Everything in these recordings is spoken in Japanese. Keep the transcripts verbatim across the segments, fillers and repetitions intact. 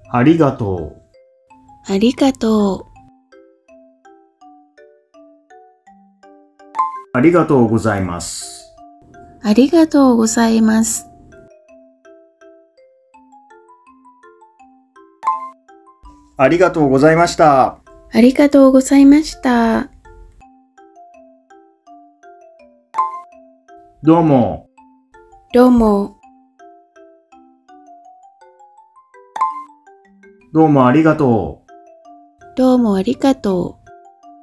ありがとう。 ありがとう。 ありがとうございます。 ありがとうございます。 ありがとうございました。 ありがとうございました。 どうも。 どうも。 どうもありがとう。 どうもありがとう。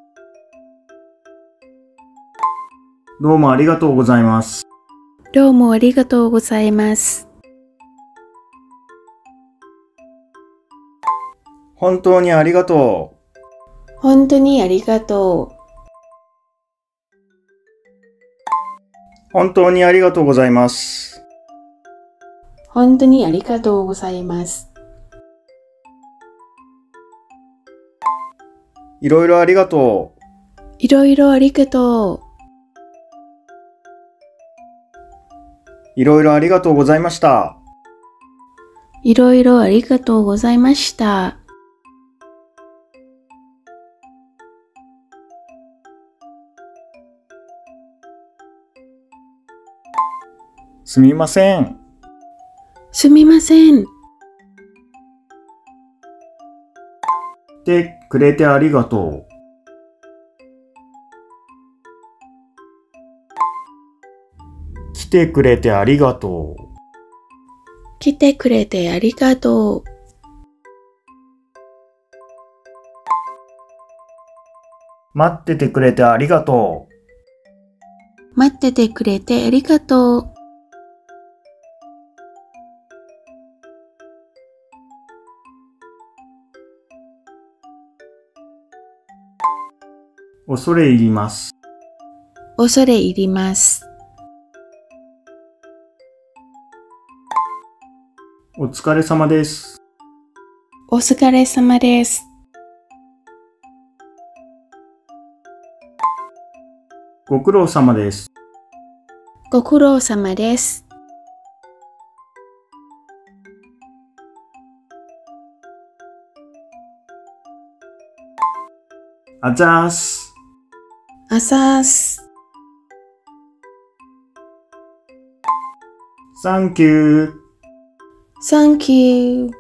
どうもありがとうございます。 どうもありがとうございます。 本当にありがとう。 本当にありがとう。 本当にありがとうございます。 本当にありがとうございます。 いろいろありがとう。 いろいろありがとう。 いろいろありがとうございました。 いろいろありがとうございました。 すみません。 すみません。 来てくれてありがとう。来てくれてありがとう。 来てくれてありがとう。 待っててくれてありがとう。 待っててくれてありがとう。 恐れ入ります。 恐れ入ります。 お疲れ様です。 お疲れ様です。 ご苦労様です。 ご苦労様です。 あざーす。 あさーす。 サンキュー。 サンキュー。